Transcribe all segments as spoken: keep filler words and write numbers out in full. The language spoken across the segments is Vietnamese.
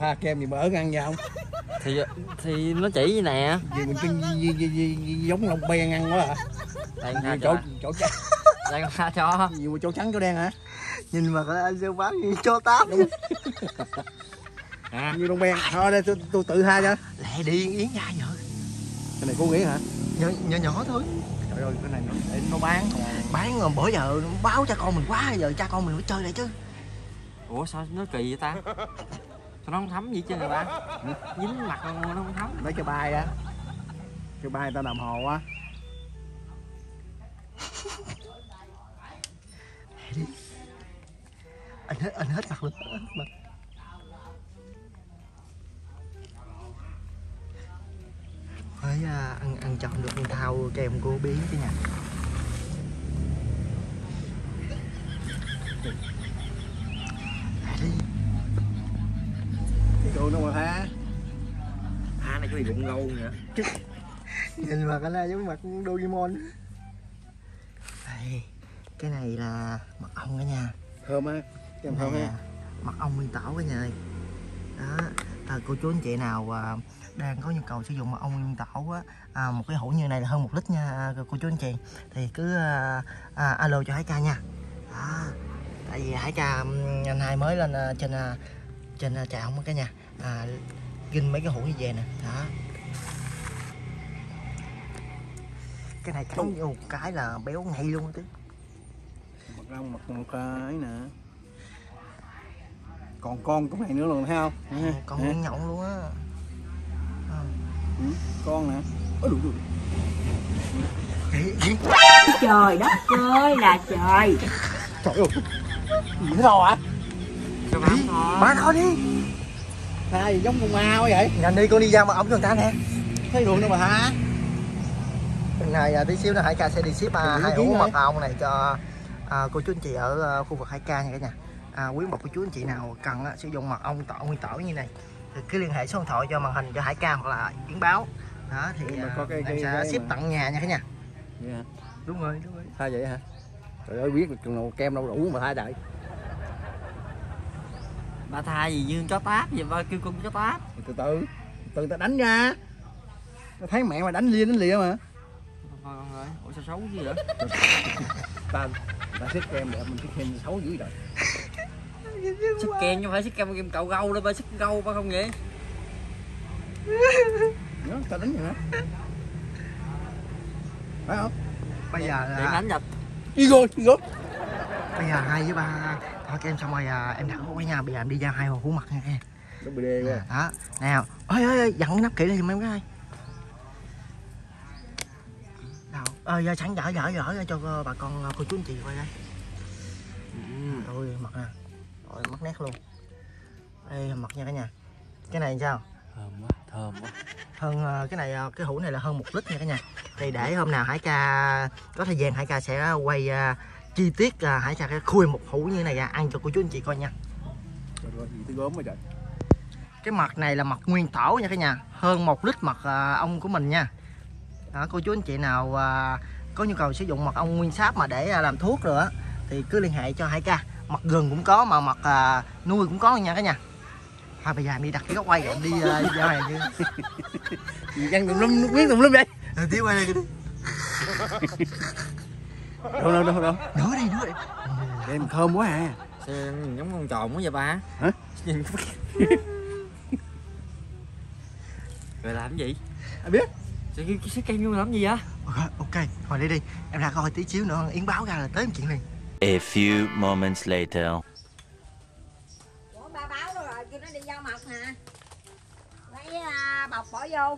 pha kem gì mà ớn ăn vậy không? Thì thì nó chỉ vậy nè. Gì mình cái gì, gì, gì, gì, giống lông ben ăn quá à. Đây Gì chỗ chỗ trắng. Đây con pha cho. Gì mà chỗ trắng chỗ đen hả? Nhìn mà anh siêu bán như cho tám. À, như lông ben. Thôi đây tôi, tôi tự tha cho. Lẹ đi Yến ra vợ. Cái này cô nghĩ hả? Nhỏ nhỏ, nhỏ thôi. Trời ơi cái này nó, nó bán bán rồi bữa giờ báo cha con mình quá, giờ cha con mình phải chơi lại chứ. Ủa sao nó kỳ vậy ta? Sao nó không thấm gì chứ người ta? Dính mặt nó không thấm. lấy cái bay á, cái bay người ta làm hồ á. Đi. Anh hết anh hết mặt luôn, hết mặt. Phải à, ăn ăn chọn được con thau kèm cô biến chứ nha. Đi. Cái đồ nó mà tha. Tha này có bị rụng gâu nữa. Nhìn mặt anh là giống mặt Doraemon. Đây, cái này là mật ong cả nhà. Thơm á, cái thơm ha. Mật ong nguyên tảo cả nhà ơi. Đó, à, cô chú anh chị nào à, đang có nhu cầu sử dụng mật ong nguyên tảo á, à, một cái hũ như này là hơn một lít nha cô chú anh chị, thì cứ à, à, alo cho Hải Ca nha. Đó, tại vì Hải Ca anh hai mới lên à, trên à, trên à, trại ong cả nhà, à, ginh mấy cái hũ như vậy nè. Đó, cái này cắn vô một cái là béo ngay luôn chứ. Mật ong mật một cái nè. Còn con cái này nữa luôn thấy không? À, con nguyên nhộng luôn á. À. Ừ, con nè. Ôi đủ đủ. Trời đất ơi là trời. Trời ơi. Gì thế đâu ạ? Cho bán thôi. Bán thôi đi. Tha gì giống con ma quá vậy? Nhanh đi, con đi ra mà ống cho người ta nè. Thấy đường đâu mà tha. Lần này à, tí xíu nữa Hải Ca sẽ đi ship à, hai hũ mật ong này cho à, cô chú anh chị ở à, khu vực Hải Ca nha cả nhà. À, quý một cô chú anh chị nào cần à, sử dụng mật ong tỏi nguyên tỏi như này thì cứ liên hệ số điện thoại cho màn hình cho Hải Ca hoặc là Yến báo. Đó thì à, có cái, em cái, sẽ cái ship mà... tận nhà nha cả nhà. Vậy hả? Đúng rồi, đúng rồi. Tha vậy hả? Trời ơi biết được chừng nào kem đâu đủ mà tha trời. Bà tha gì dương chó táp gì ba kêu con chó táp. Từ từ, từ ta đánh ra. Nó thấy mẹ mà đánh lia đánh lìa mà. Thôi con ơi, ủa sao xấu gì vậy? ta ta xích kem đẹp mình xích kem xấu dữ rồi. Xích kem chứ không phải xích kem kem cậu gâu đâu, ba xích gâu ba không vậy? Nó ta đánh vậy hả? Phải không? Bây giờ Điện đánh giật. Đi rồi, đi rồi. Bây giờ hai với ba thôi kem xong rồi à, em đặt ở nhà, bây giờ em đi ra hai hũ mặt nha em. Nó bị đê quá. Đó, nào. Ơi ơi ơi, dặn cái nắp kỹ đi mấy cái. Đâu? Ờ giờ sẵn dở dở dở ra cho bà con cô chú anh chị coi đây. Ừ. Ôi mặt nè. Rồi mất nét luôn. Đây là mặt nha cả nhà. Cái này sao? Thơm quá, thơm quá. Hơn cái này cái hũ này là hơn một lít nha cả nhà. Thì để hôm nào Hải Ca có thời gian Hải Ca sẽ quay uh, chi tiết uh, Hải Ca khui một hũ như thế này ra ăn cho cô chú anh chị coi nha. Trời ơi, gì tôi gớm rồi trời. Cái mật này là mật nguyên tổ nha cả nhà, hơn một lít mật uh, ong của mình nha. Đó, cô chú anh chị nào uh, có nhu cầu sử dụng mật ong nguyên sáp mà để uh, làm thuốc rồi á thì cứ liên hệ cho Hải Ca. Mật gừng cũng có mà mật uh, nuôi cũng có nha cả nhà. Thôi bây giờ em đi đặt cái góc quay rồi em đi uh, ra này chứ. Gì ăn tùm lum biết tùm lum vậy? Rồi tí quay đây đi. Đâu đâu đâu đâu. Nữa đi, nữa đi. Em thơm quá à. Sao nhìn giống con tròn quá vậy ba? Hả? Nhìn rồi làm gì? Ai biết? Sao kêu cái kem vô làm gì vậy? Ok, ok, hồi đi đi. Em ra coi tí xíu nữa Yến báo ra là tới chuyện liền. A few moments later. Ủa ba báo đâu rồi, kêu nó đi giao mật nè. Lấy à, bọc bỏ vô.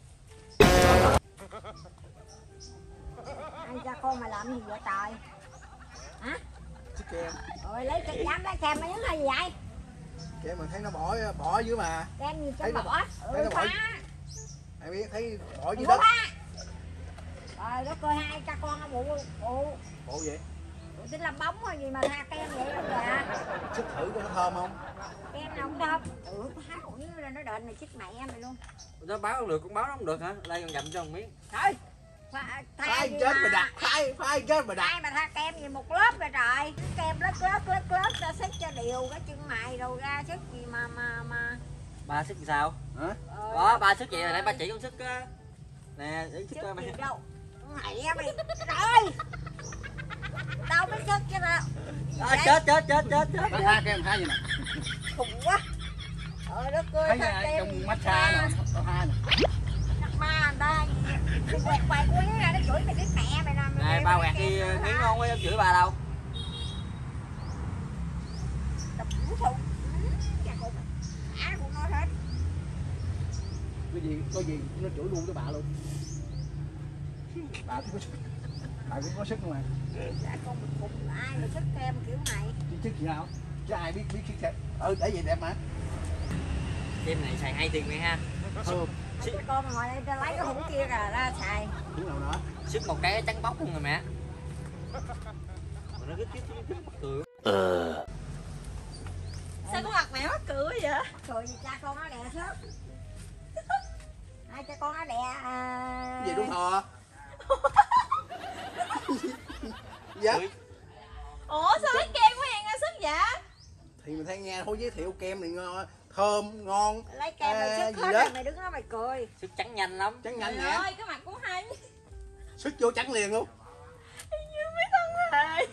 Anh cha con mày làm gì vậy trời? Hả? Chiếc kem. Rồi lấy cái dám lấy kem nó nhấn hay gì vậy? Kem mà thấy nó bỏ bỏ dưới mà. Kem gì cho Thấy nó- bỏ? thấy Ừ nó bỏ- phá. Ai biết thấy bỏ dưới Đừng đất. có phá. Rồi nó coi hai cha con nó bụ bụ. Bộ vậy? Bộ tính làm bóng hay gì mà tha kem vậy đâu dạ? Xích thử coi nó thơm không? Kem nào không thơm. Ừ há còn như là nó đền mày chích mẹ mày luôn. Nó báo không được, con báo nó không được hả? Đây con dặm cho một miếng. Thôi. Pha, Phai chết mà đặt, phai phai chết mà đặt. Ai mà tha kem gì một lớp rồi trời. Kem lớp lớp lớp lớp ta xếp cho đều cái chân mày rồi ra xếp gì mà mà mà Ba sức sao? Hả? Đó, ba sức vậy là nãy ba chỉ con sức á. Nè, để sức Sức coi mày. gì đâu. Mày á mày. Rồi. Đâu mới sức chứ đâu. À, chết chết chết chết chết. Ba tha kem tha gì nè. Khùng quá. Trời đất ơi, Thấy sao nè, kem trong massage nè, ba tha nè. ma người ta gì quẹt quẹt quýnh ra nó chửi mày cái mẹ mày nè. Này ba quẹt đi miếng ngon quá, chửi bà đâu. Tập vũ thụ. Dạ con. Á cũng nói hết. Cái gì, có gì nó chửi luôn cho bà luôn. Bà cũng có sức. Bà cũng có sức không mà. Dạ con mình cùng ai mà sức kem kiểu này. Chứ sức gì nào? Chứ ai biết biết sức kem. Ừ, để vậy đẹp mà. Kem này xài hai tiền mày ha. Ừ. Chứ con mà ngồi đây ta lấy cái hũ kia ra ra xài. Đúng nào nữa. Sức một cái trắng bóc luôn rồi mẹ. Mà nó cứ tiếp tiếp mắc cười. Uh. Sao có mặt mẹ mắc cười vậy? Cười gì cha con nó đè sớm. Hai cha con nó đè à... Gì đúng thò. Dạ. Ủa sao lấy kem của Hiền ra sức vậy? Thì mình thấy nghe thôi giới thiệu kem này ngon, thơm, ngon. Lấy kem mày à, sức gì hết đó. rồi mày đứng đó mày cười. Sức trắng nhanh lắm. Trắng nhanh Trời nè. ơi cái mặt cũng hay. Sức vô trắng liền luôn. Như mấy thân hề.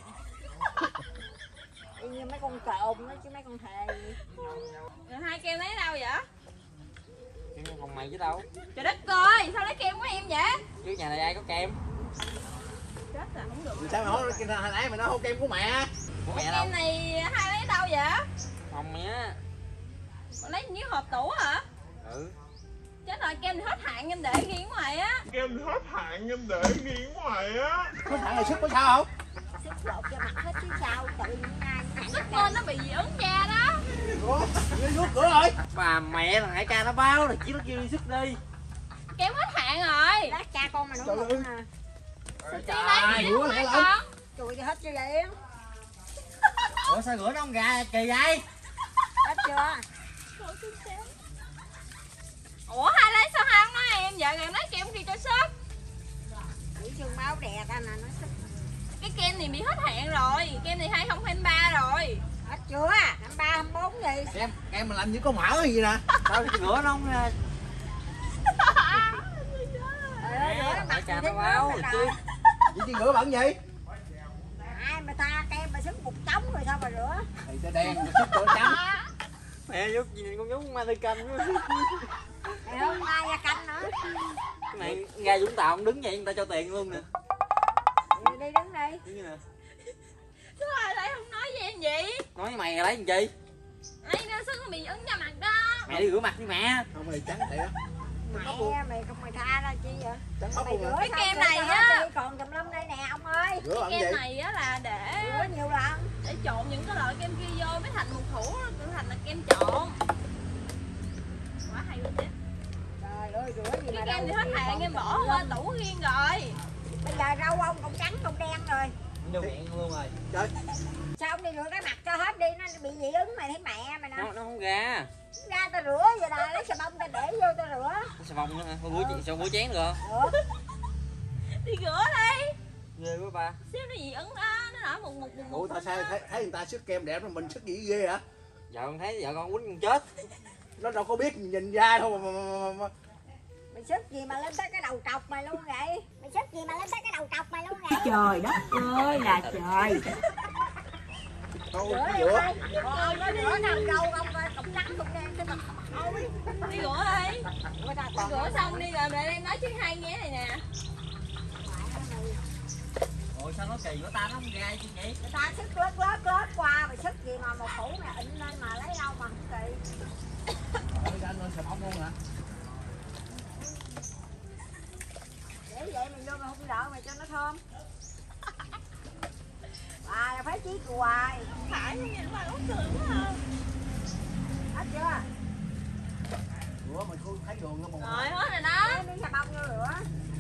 Y như mấy con trộm đó chứ mấy con thề gì. Rồi hai kem lấy đâu vậy? Kem còn mày chứ đâu. Trời đất ơi sao lấy kem của em vậy? Chứ nhà này ai có kem. Chết rồi không được. Sao mày nói hồi nãy mày nói không kem của mẹ. Của mẹ đâu. Kem này hai lấy đâu vậy? Không mày á. Mà lấy như hộp tủ hả? Ừ. Chết rồi kem thì hết hạn em để riêng ngoài á. Kem hết hạn em để nghiêng ngoài á. Có thằng này sức có sao không? Sức lột cho mặt hết chứ sao tự nhiên ai Sức lên nó bị dị ứng da đó. Ủa, nó vuốt cửa rồi. Bà mẹ thằng Hải ca nó báo là chỉ nó kêu đi sức đi. Kem hết hạn rồi. đó cha con mày đúng không nè. Đi lấy Ủa, đi lại con. lắm. Chùi cho hết cho vậy. Ủa sao rửa nó không ra kỳ vậy? Hết chưa? Ủa hai lấy sao hai không nói em vậy? Rồi nói kem kia cho sức. Chỉ xương máu đè ta nè nó sức. Cái kem này bị hết hạn rồi. Kem này hai không hai ba rồi. Hết chưa? Năm ba năm bốn gì? Em, em mà làm như có mỡ hay gì nè. Sao rửa nó không ra? Trời ơi, rửa Hải mặt ca thì nó báo thấy rồi rồi. chứ. Vậy chứ rửa bẩn vậy? Ai mà tha kem mà sức một trống rồi sao mà rửa? Thì tơ đen, sức tơ trắng. Mẹ giúp gì con giống ma canh quá. Mày không ai ra canh nữa. Cái này ra Vũng Tàu không đứng vậy người ta cho tiền luôn nè. Đi, đi đứng đi. Đứng như nè. Sao hai lấy không nói với em vậy? Nói với mày lấy làm chi? Ấy ra sức nó bị ứng cho mặt đó. Mẹ đi rửa mặt đi mẹ. Không thì trắng thiệt. Mẹ mày không mày tha ra chi vậy? Trắng bóc Mày luôn rửa rồi. Cái xong kem rồi này sao á. hết đi, còn tùm lum đây nè ông ơi. Rửa bẩn Kem vậy? này á là để Rửa nhiều lần. để trộn những cái loại kem kia vô mới thành một hũ, nó thành là kem trộn. Quá hay quá chứ. Trời ơi rửa gì mà Cái kem thì đâu hết chịu, hạn còn em bỏ tùm qua lum. tủ riêng rồi. Bây giờ rau ông cũng trắng cũng đen rồi. Vô miệng luôn rồi. Trời, Sao ông đi rửa cái mặt cho hết đi, nó bị dị ứng mày thấy mẹ mày nè. Nó, nó không ra. Ra tao rửa vậy nè, lấy xà bông tao để vô tao rửa. Xà bông nữa hả? Con rửa chị sao rửa chén được không? Rửa. Đi rửa đi. Ghê quá ba. Xíu nó dị ứng đó, nó nở một một một ủa một. ta sao thấy, thấy người ta sức kem đẹp mà mình sức gì ghê hả? Vợ con thấy vợ con quýnh con chết. Nó đâu có biết nhìn ra đâu mà, mà, mà, mà. Mày sức gì mà lên tới cái đầu trọc mày luôn vậy? Mày sức gì mà lên tới cái đầu trọc mày luôn vậy? Trời đất ơi là trời. Thôi, Rửa cái đi rửa. ơi. Ôi nó rửa nằm đâu ông coi cục trắng cục đen cái mặt ôi. Đi rửa đi. Người ta Đi còn rửa xong đi rồi để em nói chứ hai nhé này nè. Ôi sao nó kỳ quá ta nó không ra chứ vậy? Người ta sức lết lết lết qua mày sức gì mà một củ này ịn lên mà lấy đâu mà không kỳ. Ôi, anh lên xà bông luôn hả? Để vậy mình vô mày không đợi mày cho nó thơm. Bà là phải chí hoài. Phải không nhìn mà uống cười quá à. Hết chưa? Rửa mà không thấy đường nó bông. Rồi hết rồi đó. Để đi xà bông vô rửa.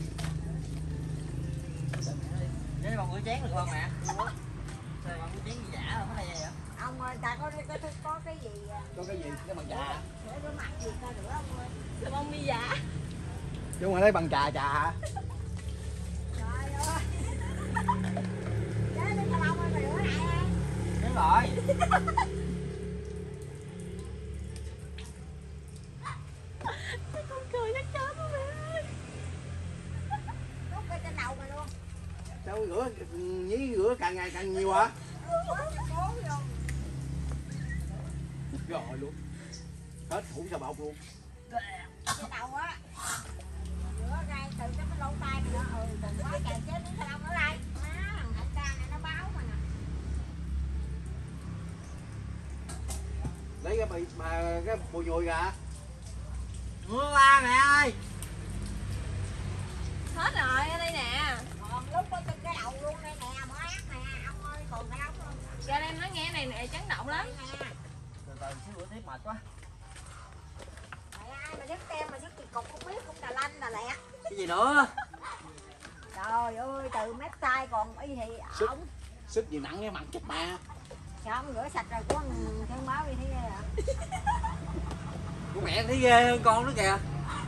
Để con rửa chén được không mẹ? Sao con rửa chén gì giả không có đây vậy? Ông ơi ta có có có cái gì à, Có cái gì? Cái bằng trà. để rửa mặt gì ta rửa ông ơi. Xà bông mi giả. Chứ không phải lấy bằng trà trà hả? Trời ơi. Để đi xà bông ơi mày rửa lại đi. Đúng rồi. rửa nhí rửa càng ngày càng nhiều hả? Rồi luôn. Hết hũ xà bột luôn. Cái đầu á. Rửa ra từ cái lỗ tai này đó, ừ, còn quá trời chế miếng xà lông nữa đây. Má, thằng thạch ca này nó báo mà nè. Lấy cái bì mà cái bùi nhùi ra. Mưa ba mẹ ơi. Hết rồi, ở đây nè. Còn lúc có cái đầu luôn đây nè, mới ác nè, ông ơi, còn cái đâu không? Cho em nói nghe này nè, chấn động lắm. Nè. Từ từ xíu nữa tiếp mệt quá. Mày ai mà dứt tem mà dứt kỳ cục không biết, cũng đà lanh đà lẹ. Cái gì nữa? Trời ơi, từ mép tay còn y thì Sức. ổng. Sức gì nặng cái mặt chết mẹ. Sao ông rửa sạch rồi của thương báo đi thấy ghê hả? Của mẹ thấy ghê hơn con nữa kìa.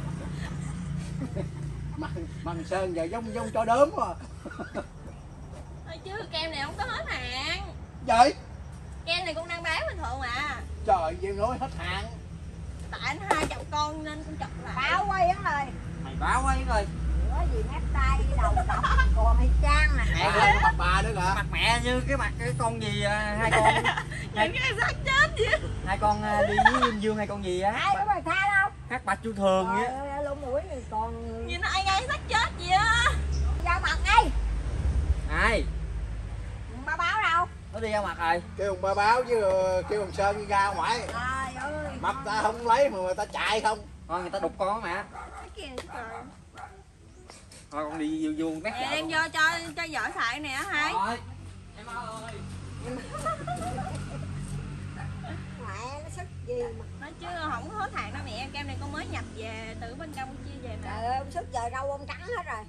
Mằng, mằng sơn giờ giống giống cho đớm mà. Thôi chứ kem này không có hết hạn. Vậy? Kem này cũng đang bán bình thường mà. Trời gì nói hết hạn. Tại anh hai chậu con nên cũng chọc lại. Báo quay hắn rồi. Mày báo quá rồi. Rửa gì mép tay đầu cọc còn hay trang nè. Mẹ À, ơi, mặt bà nữa kìa. mặt mẹ như cái mặt cái con gì à, hai con Những cái xác chết vậy. hai con à, đi với Yên Dương hay con gì á. Ai có bài tha đâu. Hát bạch chu thường Trời vậy. ơi, lông mũi này còn Nhìn ai ngay xác chết vậy á. ra mặt đi. Ai? Ba báo đâu? Nó đi ra mặt rồi. Kêu ông ba báo chứ kêu ông Sơn đi ra ngoài. Trời ơi. Mặt ta không lấy mà người ta chạy không. Thôi người ta đục con á mẹ. Cái kia trời. Thôi con đi vô vô mét Nè, em vô cho cho vợ xài nè hai. Rồi. Em ơi. Mẹ nó sức gì mà. Nói chứ không có hết hạn đâu mẹ, kem này con mới nhập về từ bên Campuchia về nè. Trời ơi, ông sức giờ rau ông trắng hết rồi.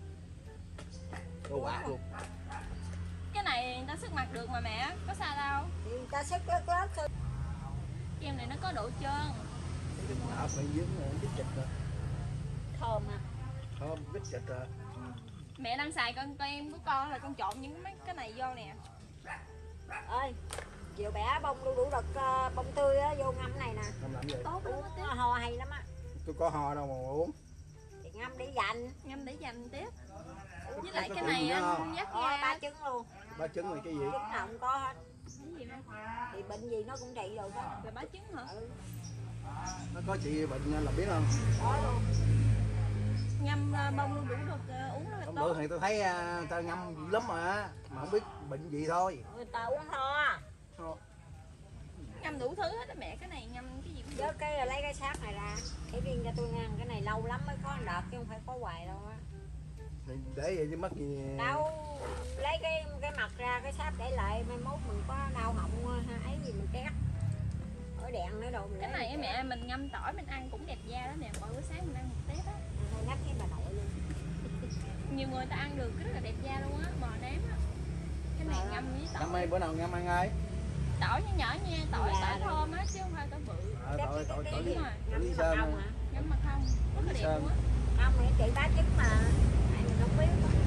Đồ quạt luôn. Cái này người ta sức mặt được mà mẹ, có sao đâu. Thì người ta sức lớt lớt thôi. Kem này nó có độ trơn. Ở phải dướng vít chịch rồi. Thơm à. Thơm vít chịch rồi. Mẹ đang xài con kem của con là con trộn những mấy cái này vô nè. Ơi, chiều bẻ bông đu đủ đực uh, bông tươi á vô ngâm này nè. Không làm gì. Tốt lắm á Nó tiếp. ho hay lắm á. Tôi có ho đâu mà uống. Thì ngâm để dành. Ngâm để dành tiếp. Với lại Có cái vị này gì nữa anh không? dắt Ờ, ba ra. trứng luôn. Ba trứng là cái gì? Trứng nào cũng có hết. Cái gì đó? Thì bệnh gì nó cũng trị rồi đó. Là bá trứng hả? Ừ, Nó có trị bệnh nên là biết không? có luôn. Ngâm ờ, bông đu đủ được ờ, uống rất là Hôm tốt. bữa thì tôi thấy à, ta ngâm dữ lắm mà. Mà không biết bệnh gì thôi. Người ta uống ho. Ngâm đủ thứ hết á mẹ, cái này ngâm cái gì cũng được. Chứ cái là lấy cái xác này ra. Cái riêng cho tôi ngăn cái này lâu lắm mới có một đợt chứ không phải có hoài đâu á. Thì để vậy chứ mất gì. Đâu lấy cái cái mặt ra cái sáp để lại mai mốt mình có đau họng ha, ấy gì mình két ở đèn nữa đâu mình Cái lấy này á mẹ mình ngâm tỏi mình ăn cũng đẹp da đó nè, mỗi bữa sáng mình ăn một tép á. thôi nhắc với bà nội luôn. Nhiều người ta ăn được cái rất là đẹp da luôn á, bò nếm á. Cái này ngâm với Năm nay tỏi. bữa nào ngâm ăn ai? Tỏi nhỏ nhỏ nha, tỏi Dạ, tỏi rồi. thơm á chứ không phải tỏi bự. À, tội tội tội Đúng rồi. Ngâm Lý với Sơn mật ong à. hả? Ngâm mà không, rất là đẹp Sơn. luôn á. Không thì chị bá trứng mà ai mình không biết.